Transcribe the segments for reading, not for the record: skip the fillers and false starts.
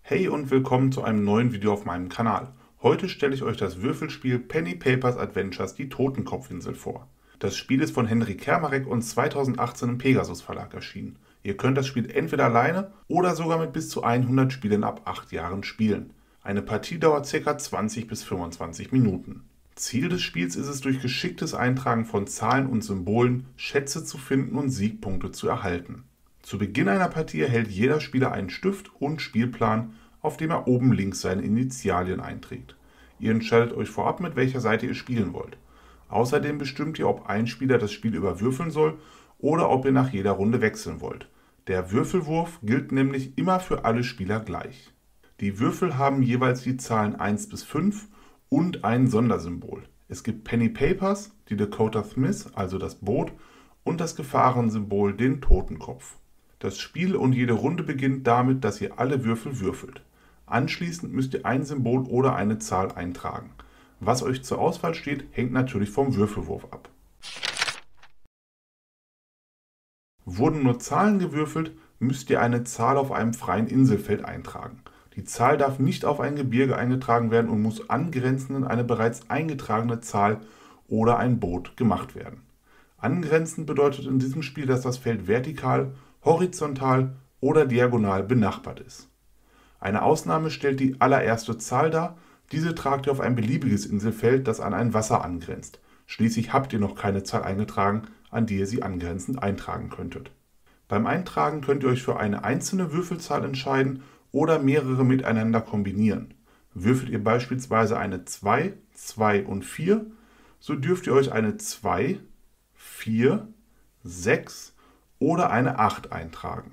Hey und willkommen zu einem neuen Video auf meinem Kanal. Heute stelle ich euch das Würfelspiel Penny Papers Adventures die Totenkopfinsel vor. Das Spiel ist von Henry Kermarek und 2018 im Pegasus Verlag erschienen. Ihr könnt das Spiel entweder alleine oder sogar mit bis zu 100 Spielern ab 8 Jahren spielen. Eine Partie dauert ca. 20 bis 25 Minuten. Ziel des Spiels ist es, durch geschicktes Eintragen von Zahlen und Symbolen Schätze zu finden und Siegpunkte zu erhalten. Zu Beginn einer Partie erhält jeder Spieler einen Stift und Spielplan, auf dem er oben links seine Initialien einträgt. Ihr entscheidet euch vorab, mit welcher Seite ihr spielen wollt. Außerdem bestimmt ihr, ob ein Spieler das Spiel überwürfeln soll oder ob ihr nach jeder Runde wechseln wollt. Der Würfelwurf gilt nämlich immer für alle Spieler gleich. Die Würfel haben jeweils die Zahlen 1 bis 5 und ein Sondersymbol. Es gibt Penny Papers, die Dakota Smith, also das Boot, und das Gefahrensymbol, den Totenkopf. Das Spiel und jede Runde beginnt damit, dass ihr alle Würfel würfelt. Anschließend müsst ihr ein Symbol oder eine Zahl eintragen. Was euch zur Auswahl steht, hängt natürlich vom Würfelwurf ab. Wurden nur Zahlen gewürfelt, müsst ihr eine Zahl auf einem freien Inselfeld eintragen. Die Zahl darf nicht auf ein Gebirge eingetragen werden und muss angrenzend an eine bereits eingetragene Zahl oder ein Boot gemacht werden. Angrenzend bedeutet in diesem Spiel, dass das Feld vertikal, horizontal oder diagonal benachbart ist. Eine Ausnahme stellt die allererste Zahl dar. Diese tragt ihr auf ein beliebiges Inselfeld, das an ein Wasser angrenzt. Schließlich habt ihr noch keine Zahl eingetragen, an die ihr sie angrenzend eintragen könntet. Beim Eintragen könnt ihr euch für eine einzelne Würfelzahl entscheiden oder mehrere miteinander kombinieren. Würfelt ihr beispielsweise eine 2, 2 und 4, so dürft ihr euch eine 2, 4, 6 oder eine 8 eintragen.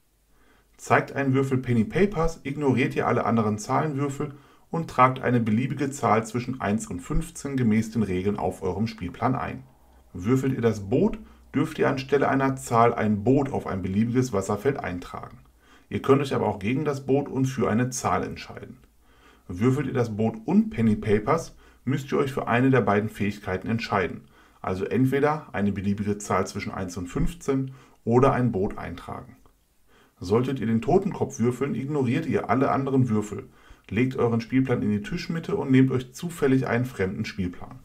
Zeigt ein Würfel Penny Papers, ignoriert ihr alle anderen Zahlenwürfel und tragt eine beliebige Zahl zwischen 1 und 15 gemäß den Regeln auf eurem Spielplan ein. Würfelt ihr das Boot, dürft ihr anstelle einer Zahl ein Boot auf ein beliebiges Wasserfeld eintragen. Ihr könnt euch aber auch gegen das Boot und für eine Zahl entscheiden. Würfelt ihr das Boot und Penny Papers, müsst ihr euch für eine der beiden Fähigkeiten entscheiden. Also entweder eine beliebige Zahl zwischen 1 und 15 oder ein Boot eintragen. Solltet ihr den Totenkopf würfeln, ignoriert ihr alle anderen Würfel, legt euren Spielplan in die Tischmitte und nehmt euch zufällig einen fremden Spielplan.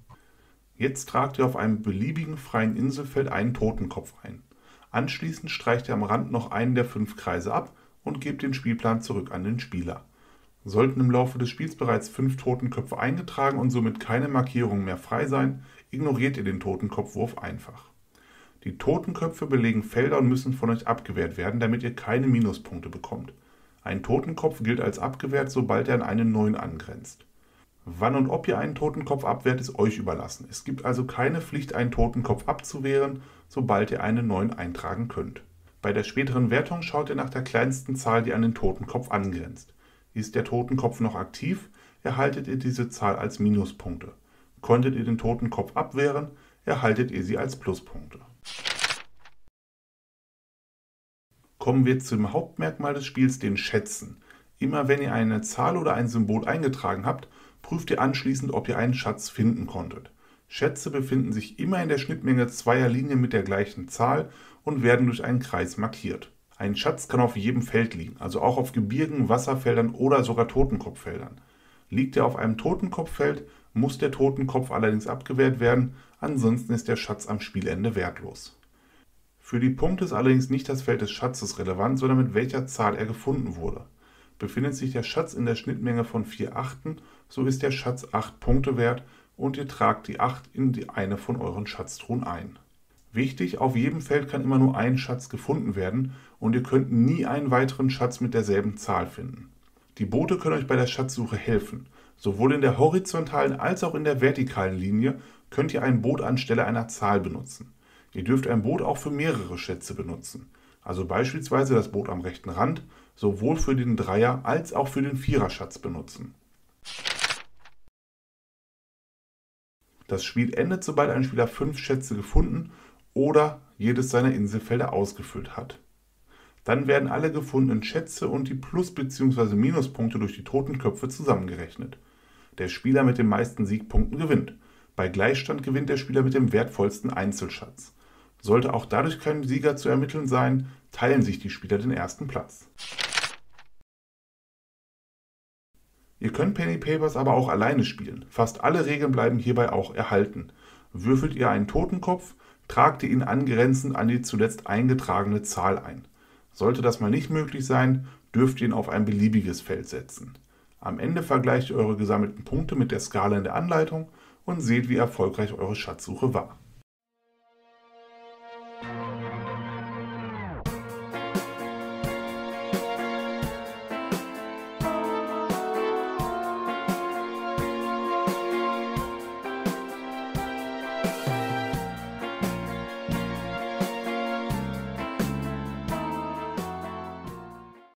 Jetzt tragt ihr auf einem beliebigen freien Inselfeld einen Totenkopf ein. Anschließend streicht ihr am Rand noch einen der 5 Kreise ab und gebt den Spielplan zurück an den Spieler. Sollten im Laufe des Spiels bereits 5 Totenköpfe eingetragen und somit keine Markierungen mehr frei sein, ignoriert ihr den Totenkopfwurf einfach. Die Totenköpfe belegen Felder und müssen von euch abgewehrt werden, damit ihr keine Minuspunkte bekommt. Ein Totenkopf gilt als abgewehrt, sobald er an einen neuen angrenzt. Wann und ob ihr einen Totenkopf abwehrt, ist euch überlassen. Es gibt also keine Pflicht, einen Totenkopf abzuwehren, sobald ihr einen neuen eintragen könnt. Bei der späteren Wertung schaut ihr nach der kleinsten Zahl, die an den Totenkopf angrenzt. Ist der Totenkopf noch aktiv, erhaltet ihr diese Zahl als Minuspunkte. Konntet ihr den Totenkopf abwehren, erhaltet ihr sie als Pluspunkte. Kommen wir zum Hauptmerkmal des Spiels, den Schätzen. Immer wenn ihr eine Zahl oder ein Symbol eingetragen habt, prüft ihr anschließend, ob ihr einen Schatz finden konntet. Schätze befinden sich immer in der Schnittmenge zweier Linien mit der gleichen Zahl und werden durch einen Kreis markiert. Ein Schatz kann auf jedem Feld liegen, also auch auf Gebirgen, Wasserfeldern oder sogar Totenkopffeldern. Liegt er auf einem Totenkopffeld, muss der Totenkopf allerdings abgewehrt werden, ansonsten ist der Schatz am Spielende wertlos. Für die Punkte ist allerdings nicht das Feld des Schatzes relevant, sondern mit welcher Zahl er gefunden wurde. Befindet sich der Schatz in der Schnittmenge von 4 Achten, so ist der Schatz 8 Punkte wert und ihr tragt die 8 in eine von euren Schatztruhen ein. Wichtig, auf jedem Feld kann immer nur ein Schatz gefunden werden und ihr könnt nie einen weiteren Schatz mit derselben Zahl finden. Die Boote können euch bei der Schatzsuche helfen. Sowohl in der horizontalen als auch in der vertikalen Linie könnt ihr ein Boot anstelle einer Zahl benutzen. Ihr dürft ein Boot auch für mehrere Schätze benutzen. Also beispielsweise das Boot am rechten Rand sowohl für den Dreier- als auch für den Viererschatz benutzen. Das Spiel endet, sobald ein Spieler 5 Schätze gefunden oder jedes seiner Inselfelder ausgefüllt hat. Dann werden alle gefundenen Schätze und die Plus- bzw. Minuspunkte durch die Totenköpfe zusammengerechnet. Der Spieler mit den meisten Siegpunkten gewinnt. Bei Gleichstand gewinnt der Spieler mit dem wertvollsten Einzelschatz. Sollte auch dadurch kein Sieger zu ermitteln sein, teilen sich die Spieler den ersten Platz. Ihr könnt Penny Papers aber auch alleine spielen. Fast alle Regeln bleiben hierbei auch erhalten. Würfelt ihr einen Totenkopf, tragt ihr ihn angrenzend an die zuletzt eingetragene Zahl ein. Sollte das mal nicht möglich sein, dürft ihr ihn auf ein beliebiges Feld setzen. Am Ende vergleicht ihr eure gesammelten Punkte mit der Skala in der Anleitung und seht, wie erfolgreich eure Schatzsuche war.